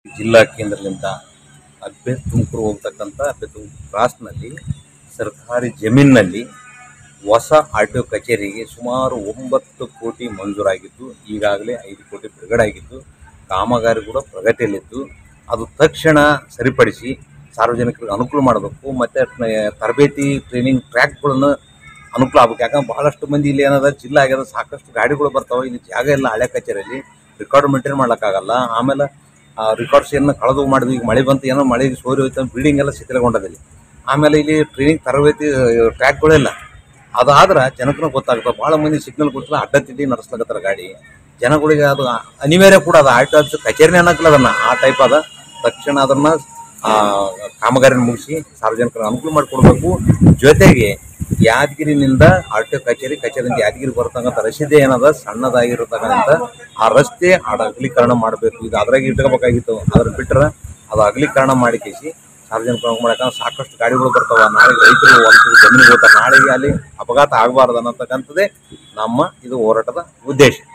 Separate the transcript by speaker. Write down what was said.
Speaker 1: ಜಿಲ್ಲಾ ಕೇಂದ್ರದಿಂದ ಅಬ್ಬೆ ತುಮಕೂರು ಹೋಗ್ತಕ್ಕಂಥ ಅಬ್ಬೆ ತುಮಕೂರು ಕ್ರಾಸ್ನಲ್ಲಿ ಸರ್ಕಾರಿ ಜಮೀನಿನಲ್ಲಿ ಹೊಸ ಆರ್ ಟಿ ಒ ಕಚೇರಿಗೆ ಸುಮಾರು 9 ಕೋಟಿ ಮಂಜೂರಾಗಿದ್ದು ಈಗಾಗಲೇ 5 ಕೋಟಿ ಬಿಡುಗಡೆ ಆಗಿದ್ದು ಕಾಮಗಾರಿ ಕೂಡ ಪ್ರಗತಿಯಲ್ಲಿದ್ದು ಅದು ತಕ್ಷಣ ಸರಿಪಡಿಸಿ ಸಾರ್ವಜನಿಕರಿಗೆ ಅನುಕೂಲ ಮಾಡಬೇಕು ಮತ್ತು ತರಬೇತಿ ಟ್ರೈನಿಂಗ್ ಟ್ರ್ಯಾಕ್ಗಳನ್ನು ಅನುಕೂಲ ಆಗಬೇಕು. ಯಾಕಂದ್ರೆ ಭಾಳಷ್ಟು ಮಂದಿ ಇಲ್ಲಿ ಏನದ ಜಿಲ್ಲಾ ಆಗ್ಯದ, ಸಾಕಷ್ಟು ಗಾಡಿಗಳು ಬರ್ತಾವೆ, ಇಲ್ಲಿ ಜಾಗ ಇಲ್ಲ, ಹಳೆ ಕಚೇರಿಯಲ್ಲಿ ರೆಕಾರ್ಡ್ ಮೇಂಟೈನ್ ಮಾಡೋಕ್ಕಾಗಲ್ಲ. ಆಮೇಲೆ ರೆಕಾರ್ಡ್ಸ್ ಏನು ಕಳೆದು ಮಾಡಿದ್ವಿ, ಈಗ ಮಳೆ ಬಂತು, ಏನೋ ಮಳೆ ಸೋರಿ ಹೋಯ್ತು, ಬಿಲ್ಡಿಂಗ್ ಎಲ್ಲ ಶಿಥಿಲಗೊಂಡದಲ್ಲಿ. ಆಮೇಲೆ ಇಲ್ಲಿ ಟ್ರೈನಿಂಗ್ ತರಬೇತಿ ಟ್ರ್ಯಾಕ್ಗಳಿಲ್ಲ. ಅದಾದ್ರೆ ಜನಕ್ಕೂ ಗೊತ್ತಾಗ್ತದೆ. ಭಾಳ ಮಂದಿ ಸಿಗ್ನಲ್ ಗೊತ್ತಿಲ್ಲ, ಅಡ್ಡತಿಡ್ಡಿ ನಡೆಸ್ಲಾಗತ್ತಾರ ಗಾಡಿ. ಜನಗಳಿಗೆ ಅದು ಅನಿವಾರ್ಯ ಕೂಡ ಅದ. ಆರ್ ಟಿ ಆಫೀಸ್ ಕಚೇರಿನೇ ಅನ್ನಕ್ಕಿಲ್ಲ ಅದನ್ನು, ಆ ಟೈಪ್ ಅದ. ತಕ್ಷಣ ಅದನ್ನು ಕಾಮಗಾರಿನ ಮುಗಿಸಿ ಸಾರ್ವಜನಿಕರಿಗೆ ಅನುಕೂಲ ಮಾಡಿಕೊಡ್ಬೇಕು. ಜೊತೆಗೆ ಯಾದಗಿರಿನಿಂದ ಆರ್ ಟಿ ಒ ಕಚೇರಿಯಿಂದ ಯಾದಗಿರಿ ಬರ್ತಕ್ಕಂಥ ರಸ್ತೆ ಏನದ ಸಣ್ಣದಾಗಿರತಕ್ಕಂಥ ಆ ರಸ್ತೆ ಅಗಲೀಕರಣ ಮಾಡಬೇಕು. ಇದು ಅದ್ರಾಗ ಇಟ್ಕೋಬೇಕಾಗಿತ್ತು, ಅದ್ರ ಬಿಟ್ಟರೆ ಅದು ಅಗಲೀಕರಣ ಮಾಡಿಕೇಸಿ ಸಾರ್ವಜನಿಕರು ಮಾಡಬೇಕಂದ್ರೆ ಸಾಕಷ್ಟು ಗಾಡಿಗಳು ಬರ್ತಾವೆ. ನಾಳೆ ರೈತರು ಹೊಲಕ್ಕೆ ಜಮೀನಿಗೆ ಹೋಗ್ತಾರೆ, ನಾಳೆಗೆ ಅಲ್ಲಿ ಅಪಘಾತ ಆಗಬಾರ್ದು ಅನ್ನತಕ್ಕಂಥದ್ದೇ ನಮ್ಮ ಇದು ಹೋರಾಟದ ಉದ್ದೇಶ.